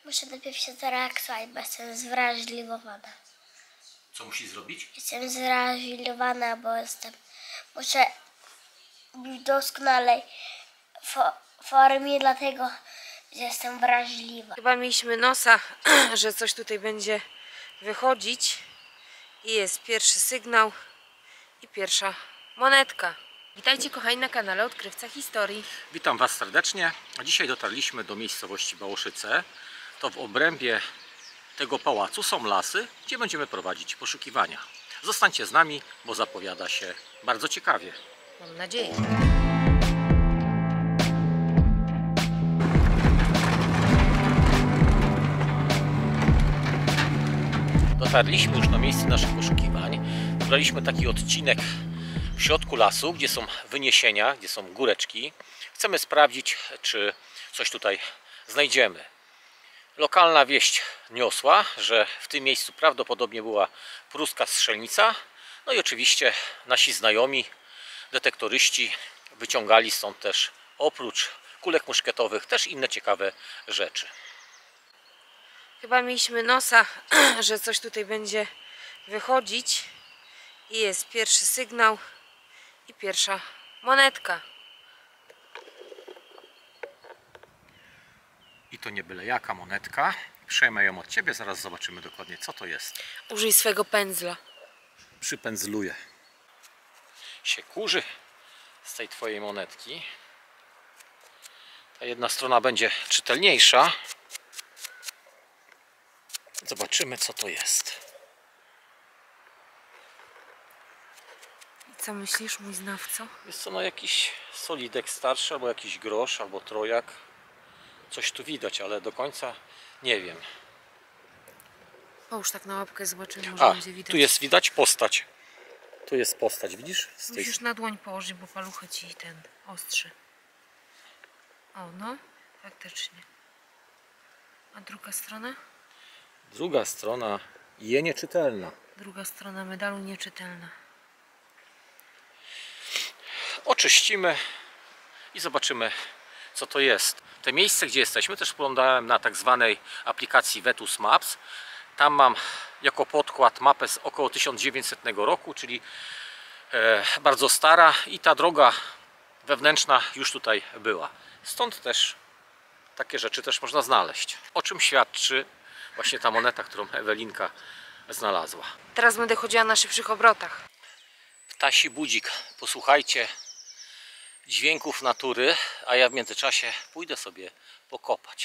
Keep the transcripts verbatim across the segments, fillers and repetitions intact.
Muszę najpierw się zrelaksować, bo jestem zwrażliwowana. Co musi zrobić? Jestem zwrażliwowana, bo jestem... Muszę być w doskonalej fo formie, dlatego że jestem wrażliwa. Chyba mieliśmy nosa, że coś tutaj będzie wychodzić. I jest pierwszy sygnał i pierwsza monetka. Witajcie kochani na kanale Odkrywca Historii. Witam Was serdecznie. Dzisiaj dotarliśmy do miejscowości Bałoszyce. To w obrębie tego pałacu są lasy, gdzie będziemy prowadzić poszukiwania. Zostańcie z nami, bo zapowiada się bardzo ciekawie. Mam nadzieję. Dotarliśmy już na miejsce naszych poszukiwań. Wybraliśmy taki odcinek w środku lasu, gdzie są wyniesienia, gdzie są góreczki. Chcemy sprawdzić, czy coś tutaj znajdziemy. Lokalna wieść niosła, że w tym miejscu prawdopodobnie była pruska strzelnica. No i oczywiście nasi znajomi, detektoryści wyciągali stąd też oprócz kulek muszkietowych też inne ciekawe rzeczy. Chyba mieliśmy nosa, że coś tutaj będzie wychodzić. I jest pierwszy sygnał i pierwsza monetka. I to nie byle jaka monetka. Przejmę ją od Ciebie, zaraz zobaczymy dokładnie, co to jest. Użyj swego pędzla. Przypędzluję. Się kurzy z tej Twojej monetki. Ta jedna strona będzie czytelniejsza. Zobaczymy, co to jest. Co myślisz, mój znawco? Jest to no jakiś solidek starszy, albo jakiś grosz, albo trojak. Coś tu widać, ale do końca nie wiem. Połóż tak na łapkę, zobaczymy, może A, będzie widać. tu jest widać postać. Tu jest postać, widzisz? Z tej... Musisz na dłoń położyć, bo paluchy ci ten ostrzy. O, no, faktycznie. A druga strona? Druga strona je nieczytelna. Druga strona medalu nieczytelna. Oczyścimy i zobaczymy, co to jest. Te miejsce, gdzie jesteśmy, też oglądałem na tak zwanej aplikacji Vetus Maps. Tam mam jako podkład mapę z około tysiąc dziewięćsetnego roku, czyli e, bardzo stara, i ta droga wewnętrzna już tutaj była. Stąd też takie rzeczy też można znaleźć. O czym świadczy właśnie ta moneta, którą Ewelinka znalazła. Teraz będę chodziła na szybszych obrotach. Ptasi budzik. Posłuchajcie dźwięków natury, a ja w międzyczasie pójdę sobie pokopać.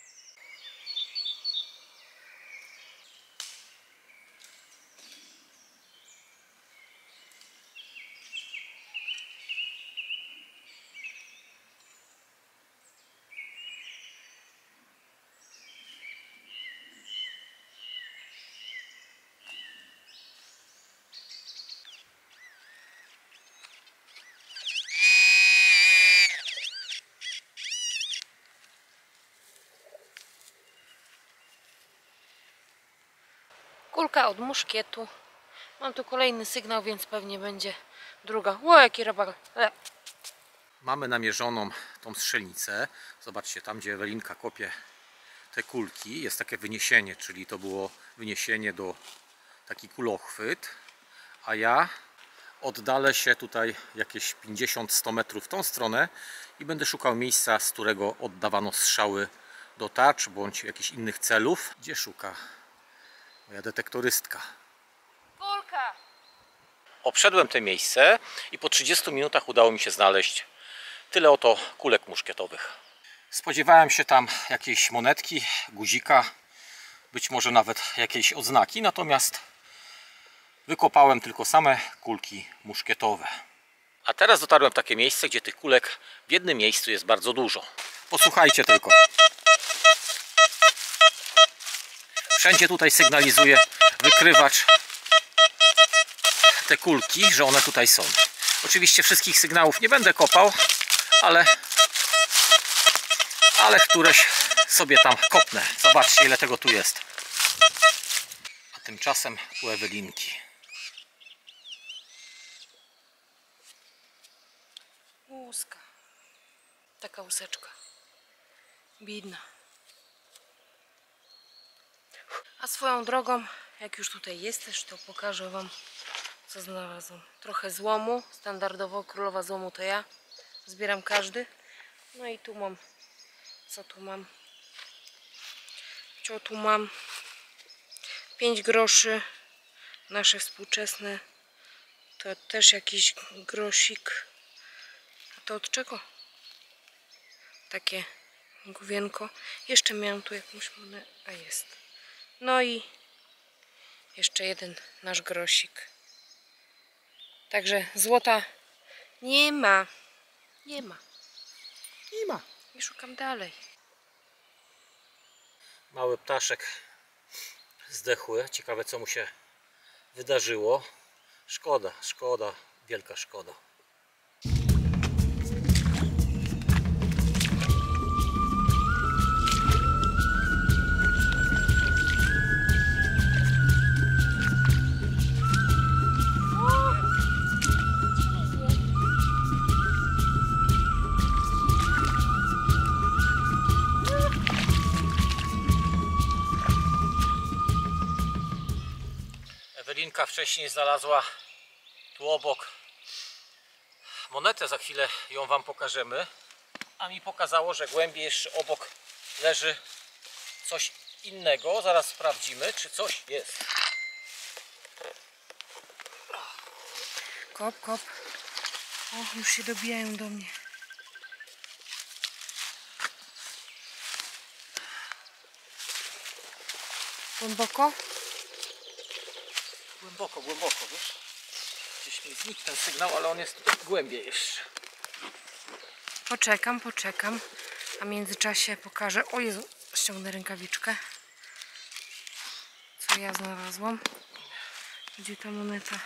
Kulka od muszkietu. Mam tu kolejny sygnał, więc pewnie będzie druga. Ło, jaki robak. E. Mamy namierzoną tą strzelnicę. Zobaczcie, tam gdzie Ewelinka kopie te kulki, jest takie wyniesienie, czyli to było wyniesienie do taki kulochwyt, a ja oddalę się tutaj jakieś pięćdziesiąt do stu metrów w tą stronę i będę szukał miejsca, z którego oddawano strzały do tarcz bądź jakichś innych celów. Gdzie szuka moja detektorystka? Kulka! Obszedłem to miejsce i po trzydziestu minutach udało mi się znaleźć tyle oto kulek muszkietowych. Spodziewałem się tam jakiejś monetki, guzika, być może nawet jakiejś odznaki, natomiast wykopałem tylko same kulki muszkietowe. A teraz dotarłem w takie miejsce, gdzie tych kulek w jednym miejscu jest bardzo dużo. Posłuchajcie tylko. Wszędzie tutaj sygnalizuje wykrywacz te kulki, że one tutaj są. Oczywiście wszystkich sygnałów nie będę kopał, ale, ale któreś sobie tam kopnę. Zobaczcie, ile tego tu jest. A tymczasem u Ewelinki. Łuska. Taka łuseczka. Biedna. swoją drogą, jak już tutaj jesteś, to pokażę wam, co znalazłam. Trochę złomu, standardowo królowa złomu to ja. Zbieram każdy. No i tu mam, co tu mam? Co tu mam? pięć groszy. Nasze współczesne. To też jakiś grosik. A to od czego? Takie główienko. Jeszcze miałam tu jakąś monetę. A jest. No i jeszcze jeden nasz grosik. Także złota nie ma. Nie ma. Nie ma. I szukam dalej. Mały ptaszek zdechły. Ciekawe, co mu się wydarzyło. Szkoda, szkoda, wielka szkoda. Ewelinka wcześniej znalazła tu obok monetę, za chwilę ją wam pokażemy, a mi pokazało, że głębiej jeszcze obok leży coś innego. Zaraz sprawdzimy, czy coś jest. Kop, kop. O, już się dobijają do mnie. Głęboko? Głęboko, głęboko, wiesz? Gdzieś mi znikł ten sygnał, ale on jest tutaj głębiej jeszcze. Poczekam, poczekam. A w międzyczasie pokażę. O Jezu, ściągnę rękawiczkę. Co ja znalazłam? Gdzie ta moneta?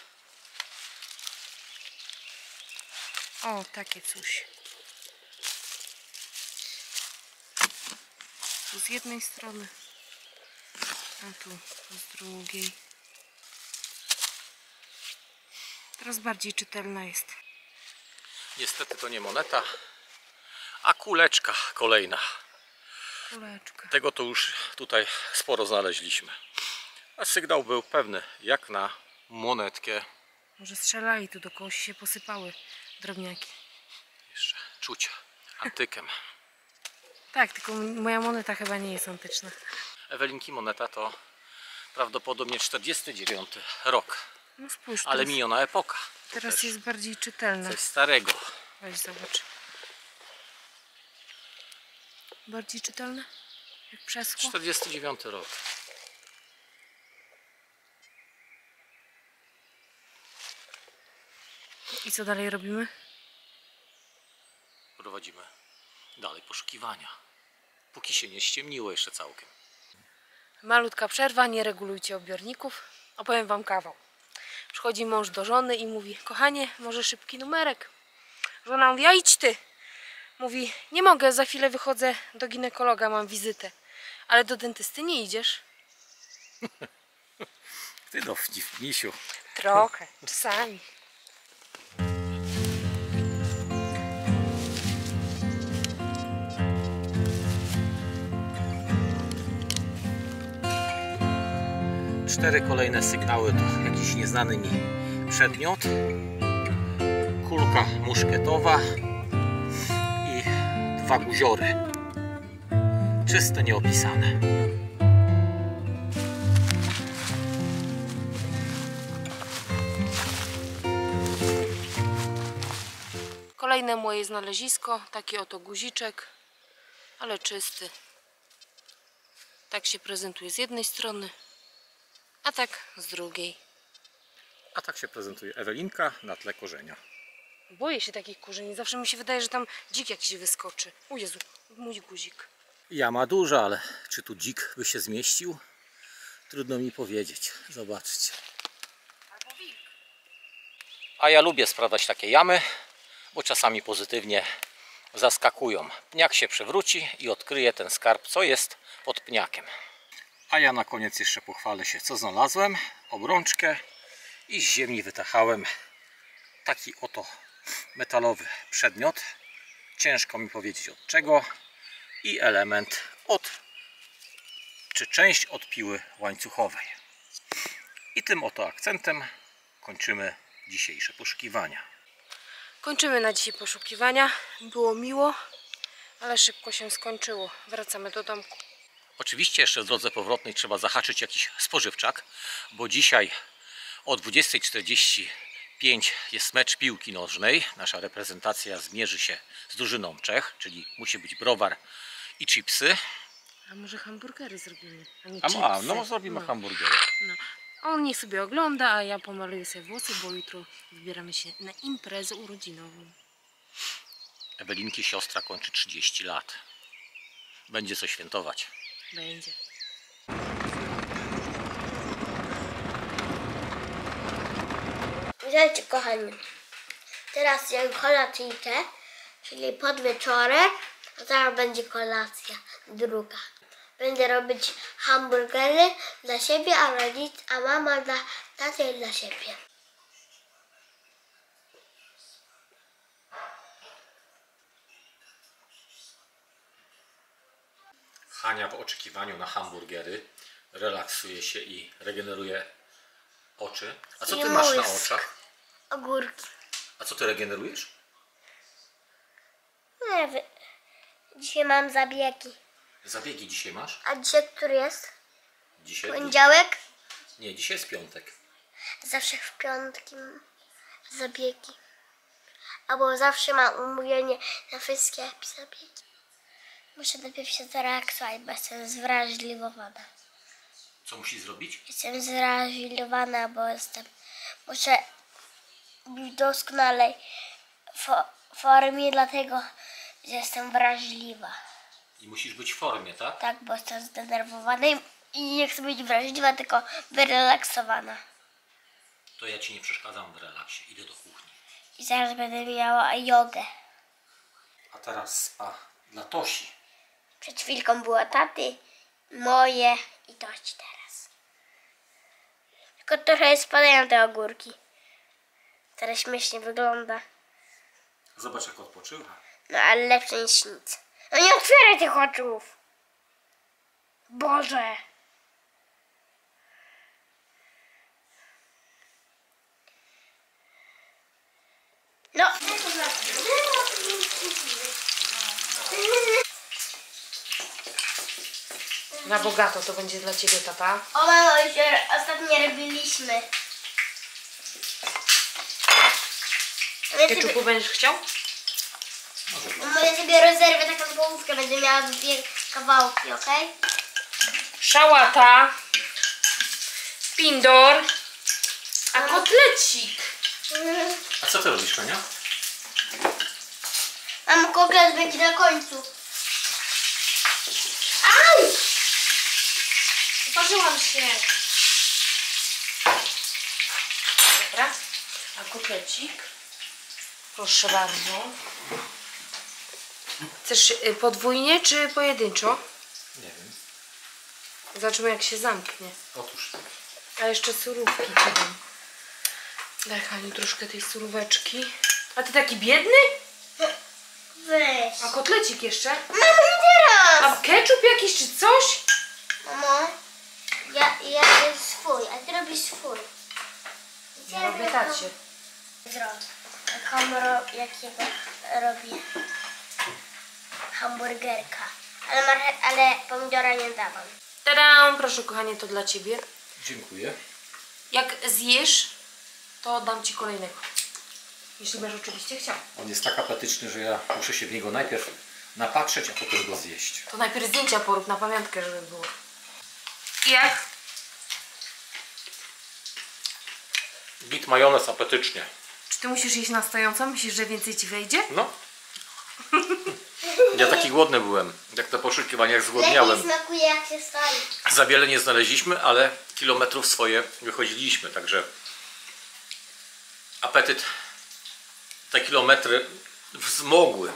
O, takie coś. Tu z jednej strony, a tu z drugiej. Teraz bardziej czytelna jest. Niestety to nie moneta, a kuleczka kolejna. Kuleczka. Tego to już tutaj sporo znaleźliśmy. A sygnał był pewny, jak na monetkę. Może strzelali tu, do kogoś się posypały drobniaki. Jeszcze czuć antykiem. Tak, tylko moja moneta chyba nie jest antyczna. Ewelinki moneta to prawdopodobnie czterdziesty dziewiąty rok. No spójrz, Ale teraz, miniona epoka. teraz Też jest bardziej czytelna. coś starego. Weź zobacz. Bardziej czytelna? Jak przeschło? czterdziesty dziewiąty rok. I co dalej robimy? Prowadzimy dalej poszukiwania. Póki się nie ściemniło jeszcze całkiem. Malutka przerwa, nie regulujcie odbiorników. Opowiem wam kawał. Przychodzi mąż do żony i mówi: kochanie, może szybki numerek? Żona mówi: a idź ty. Mówi: nie mogę, za chwilę wychodzę do ginekologa, mam wizytę. Ale do dentysty nie idziesz? Ty dowcip, misiu. Trochę, czasami. Cztery kolejne sygnały to jakiś nieznany mi przedmiot. Kulka muszkietowa i dwa guziory. Czyste, nieopisane. Kolejne moje znalezisko, taki oto guziczek, ale czysty. Tak się prezentuje z jednej strony, a tak z drugiej. A tak się prezentuje Ewelinka na tle korzenia. Boję się takich korzeni, zawsze mi się wydaje, że tam dzik jakiś wyskoczy. O Jezu, mój guzik. Jama duża, ale czy tu dzik by się zmieścił? Trudno mi powiedzieć. Zobaczcie. A ja lubię sprawdzać takie jamy, bo czasami pozytywnie zaskakują. Pniak się przewróci i odkryje ten skarb, co jest pod pniakiem. A ja na koniec jeszcze pochwalę się, co znalazłem. Obrączkę i z ziemi wytachałem taki oto metalowy przedmiot. Ciężko mi powiedzieć od czego. I element od czy część od piły łańcuchowej. I tym oto akcentem kończymy dzisiejsze poszukiwania. Kończymy na dzisiaj poszukiwania. Było miło, ale szybko się skończyło. Wracamy do domku. Oczywiście jeszcze w drodze powrotnej trzeba zahaczyć jakiś spożywczak, bo dzisiaj o dwudziestej czterdzieści pięć jest mecz piłki nożnej. Nasza reprezentacja zmierzy się z drużyną Czech, czyli musi być browar i chipsy. A może hamburgery zrobimy, a nie A, chipsy. a no zrobimy no. hamburgery. No. On niech sobie ogląda, a ja pomaluję sobie włosy, bo jutro wybieramy się na imprezę urodzinową. Ewelinki siostra kończy trzydzieści lat. Będzie co świętować. Będzie. Witajcie kochani. Teraz jem kolacyjkę, czyli podwieczorek, a zaraz będzie kolacja druga. Będę robić hamburgery dla siebie, a rodzic, a mama dla taty i dla siebie. Hania w oczekiwaniu na hamburgery relaksuje się i regeneruje oczy. A co I ty masz na mózg. oczach? Ogórki. A co ty regenerujesz? Nie wiem. Dzisiaj mam zabiegi. Zabiegi dzisiaj masz? A dzisiaj który jest? Dzisiaj? Poniedziałek? Nie, dzisiaj jest piątek. Zawsze w piątki mam zabiegi. Albo zawsze mam umówienie na wszystkie zabiegi. Muszę najpierw się zrelaksować, bo jestem zwrażliwowana. Co musi zrobić? Jestem zwrażliwowana, bo jestem... Muszę być w doskonalej fo formie, dlatego że jestem wrażliwa. I musisz być w formie, tak? Tak, bo jestem zdenerwowana i- i nie chcę być wrażliwa, tylko wyrelaksowana. To ja ci nie przeszkadzam w relaksie. Idę do kuchni. I zaraz będę miała jogę. A teraz spa dla Tosi. Przed chwilką było taty, moje i toci teraz. Tylko trochę spadają te ogórki. Teraz śmiesznie wygląda. Zobacz, jak odpoczywa. No ale lepsze niż nic. No nie otwieraj tych oczów! Boże! No! Na bogato to będzie dla ciebie, tata. O mamo, już ostatnio robiliśmy. Keczupu będziesz chciał? Może sobie rozerwę taką połówkę, będę miała dwie kawałki, okej? Szałata, pindor, a kotlecik. A co ty robisz, Hania? Mam koklet będzie na końcu. Aj! Uparzyłam się. Dobra, a kotlecik? Proszę bardzo. Chcesz y, podwójnie czy pojedynczo? Nie wiem. Zobaczymy, jak się zamknie. Otóż. A jeszcze surówki ci dam. Daj Haniu troszkę tej suróweczki. A ty taki biedny? Weź. A kotlecik jeszcze? Mamo, nie teraz! A ketchup jakiś czy coś? Mamo, ja, ja robię swój, a ty robisz swój. Ja robię tacie. Zrobię. Jaką ro, jakiego robię hamburgerka. Ale, marche, ale pomidora nie dawam. Tada! Proszę kochanie, to dla ciebie. Dziękuję. Jak zjesz, to dam ci kolejnego. Jeśli będziesz oczywiście chciał. On jest tak apetyczny, że ja muszę się w niego najpierw napatrzeć, a potem go zjeść. To najpierw zdjęcia porób na pamiątkę, żeby było. I jak? Git majonez apetycznie. Czy ty musisz jeść na stojąco? Myślisz, że więcej ci wejdzie? No. Ja taki głodny byłem. Jak na poszukiwaniach Lepiej zgłodniałem. smakuje jak się stoi. Za wiele nie znaleźliśmy, ale kilometrów swoje wychodziliśmy, także apetyt te kilometry wzmogły.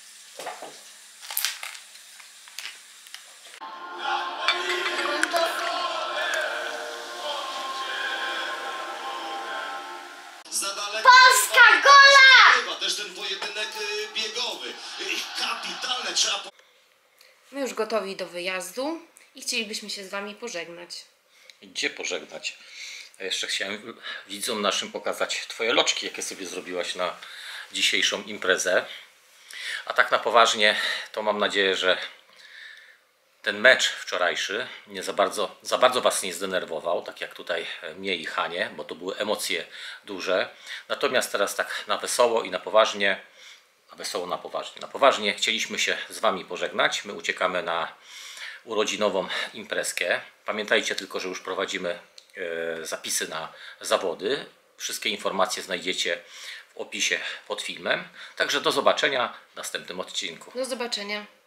Polska gola! Też ten pojedynek biegowy. Kapitalne, trzeba My już gotowi do wyjazdu. i chcielibyśmy się z Wami pożegnać. Gdzie pożegnać? A jeszcze chciałem widzom naszym pokazać Twoje loczki, jakie sobie zrobiłaś na dzisiejszą imprezę. A tak na poważnie, to mam nadzieję, że ten mecz wczorajszy nie za bardzo, za bardzo Was nie zdenerwował, tak jak tutaj mnie i Hanie, bo to były emocje duże. Natomiast teraz tak na wesoło i na poważnie, na wesoło, na poważnie, na poważnie chcieliśmy się z Wami pożegnać. My uciekamy na urodzinową imprezkę. Pamiętajcie tylko, że już prowadzimy e, zapisy na zawody. Wszystkie informacje znajdziecie w opisie pod filmem. Także do zobaczenia w następnym odcinku. Do zobaczenia.